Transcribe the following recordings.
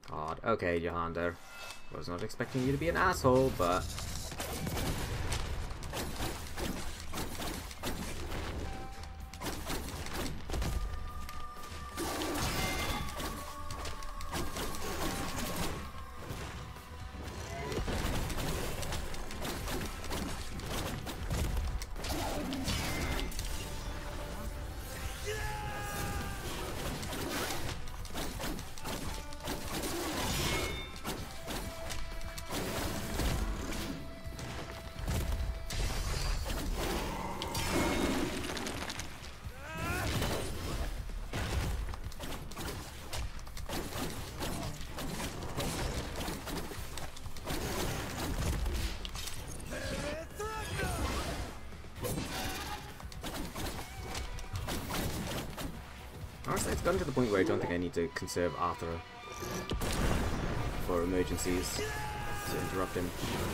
God. Okay, Jahander. Was not expecting you to be an asshole, but... Honestly, it's gotten to the point where I don't think I need to conserve Arthur for emergencies to interrupt him.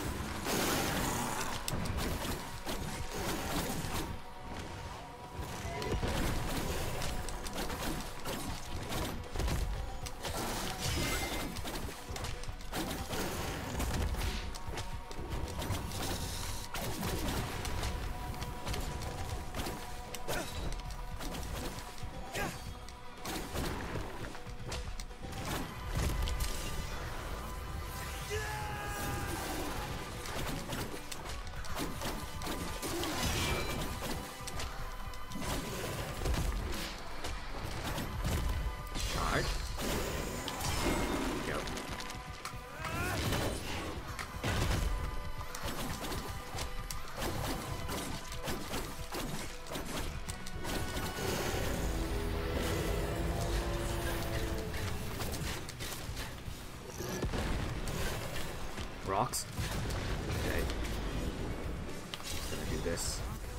Rocks? Okay. Just gonna do this.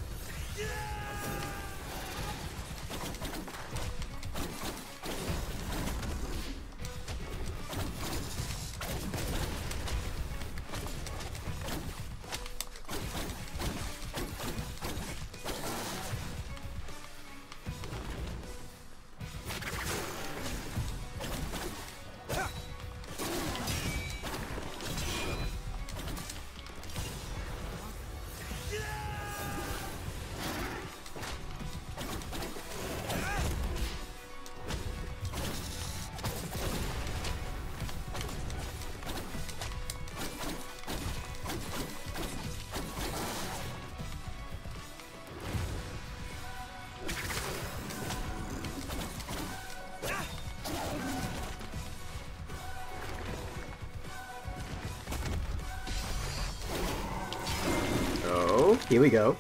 Here we go.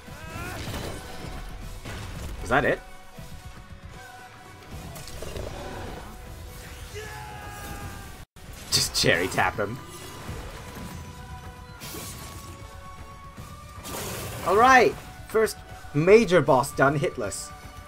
Is that it? Just cherry tap him. Alright! First major boss done hitless.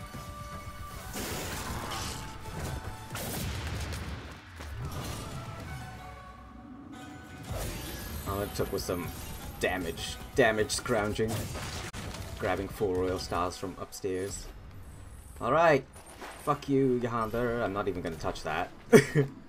All it took was some damage scrounging. Grabbing 4 royal stars from upstairs. Alright. Fuck you, Jahander. I'm not even gonna touch that.